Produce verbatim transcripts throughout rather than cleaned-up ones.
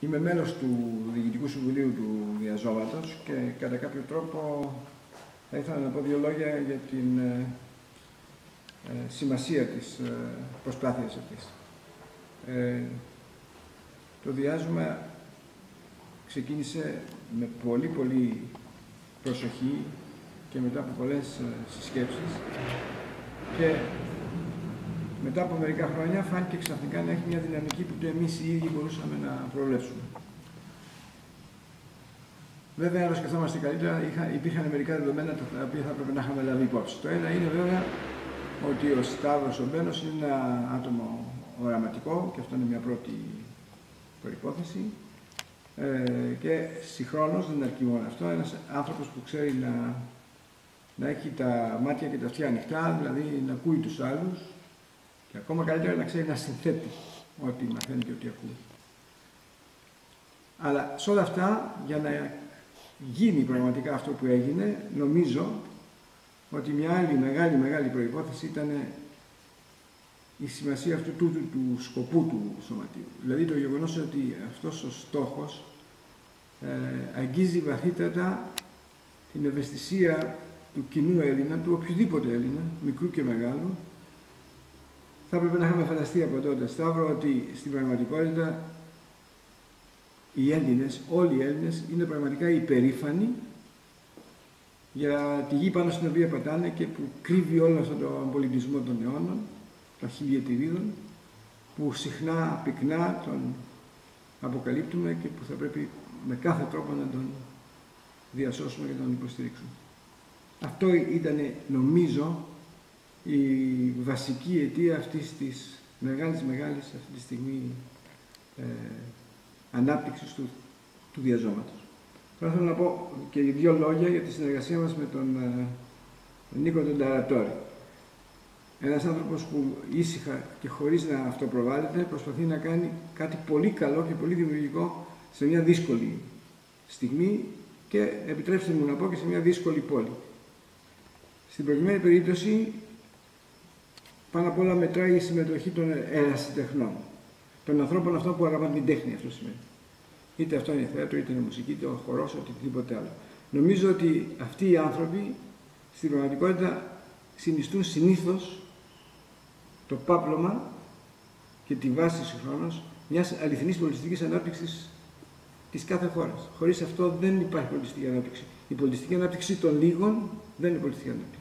Είμαι μέλος του Διοικητικού Συμβουλίου του Διαζώματος και κατά κάποιο τρόπο θα ήθελα να πω δύο λόγια για την ε, ε, σημασία της ε, προσπάθειας αυτής. Ε, το διάζωμα ξεκίνησε με πολύ πολύ προσοχή και μετά από πολλές ε, συσκέψεις και μετά από μερικά χρόνια φάνηκε ξαφνικά να έχει μια δυναμική που εμείς οι ίδιοι μπορούσαμε να προβλέψουμε. Βέβαια, αν σκεφτόμαστε καλύτερα, είχα, υπήρχαν μερικά δεδομένα τα οποία θα έπρεπε να είχαμε λάβει υπόψη. Το ένα είναι βέβαια ότι ο Σταύρος ο Μπένος είναι ένα άτομο οραματικό και αυτό είναι μια πρώτη προϋπόθεση. Ε, και συγχρόνως δεν αρκεί μόνο αυτό, ένας άνθρωπος που ξέρει να, να έχει τα μάτια και τα αυτιά ανοιχτά, δηλαδή να ακούει τους άλλους και ακόμα καλύτερα να ξέρει να συνθέτει ό,τι μαθαίνει και ό,τι ακούει. Αλλά σε όλα αυτά, για να γίνει πραγματικά αυτό που έγινε, νομίζω ότι μια άλλη μεγάλη μεγάλη προϋπόθεση ήταν η σημασία αυτού του, του, του σκοπού του σωματείου. Δηλαδή το γεγονός ότι αυτός ο στόχος ε, αγγίζει βαθύτατα την ευαισθησία του κοινού Έλληνα, του οποιοδήποτε Έλληνα, μικρού και μεγάλου. Θα έπρεπε να είχαμε φανταστεί από τότε, Σταύρο, ότι στην πραγματικότητα οι Έλληνες, όλοι οι Έλληνες, είναι πραγματικά υπερήφανοι για τη γη πάνω στην οποία πατάνε και που κρύβει όλο αυτόν τον πολιτισμό των αιώνων, των χιλιετηρίδων, που συχνά, πυκνά τον αποκαλύπτουμε και που θα πρέπει με κάθε τρόπο να τον διασώσουμε και να τον υποστηρίξουμε. Αυτό ήταν, νομίζω, η βασική αιτία αυτής της μεγάλης μεγάλης αυτή τη στιγμή ε, ανάπτυξης του, του διαζώματος. Τώρα θέλω να πω και δύο λόγια για τη συνεργασία μας με τον ε, Νίκο τον Ταρατόρη. Ένας άνθρωπος που ήσυχα και χωρίς να αυτοπροβάλλεται προσπαθεί να κάνει κάτι πολύ καλό και πολύ δημιουργικό σε μια δύσκολη στιγμή και επιτρέψτε μου να πω και σε μια δύσκολη πόλη. Στην προηγούμενη περίπτωση πάνω απ' όλα μετράει η συμμετοχή των ερασιτεχνών, των ανθρώπων αυτών που αγαπάνε την τέχνη, αυτό σημαίνει. Είτε αυτό είναι θέατρο, είτε είναι μουσική, είτε ο χορός, οτιδήποτε άλλο. Νομίζω ότι αυτοί οι άνθρωποι στην πραγματικότητα συνιστούν συνήθως το πάπλωμα και τη βάση συγχρόνως μιας αληθινής πολιτιστικής ανάπτυξης της κάθε χώρας. Χωρίς αυτό δεν υπάρχει πολιτιστική ανάπτυξη. Η πολιτιστική ανάπτυξη των λίγων δεν είναι πολιτιστική ανάπτυξη.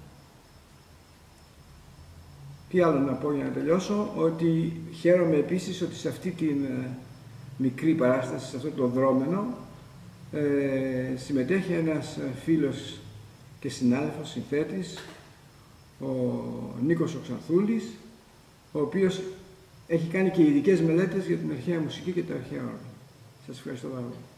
Τι άλλο να πω για να τελειώσω, ότι χαίρομαι επίσης ότι σε αυτή την ε, μικρή παράσταση, σε αυτό το δρόμενο, ε, συμμετέχει ένας φίλος και συνάδελφος, συνθέτης, ο Νίκος ο Ξανθούλης, ο οποίος έχει κάνει και ειδικές μελέτες για την αρχαία μουσική και τα αρχαία όργανα. Σας ευχαριστώ πάρα πολύ.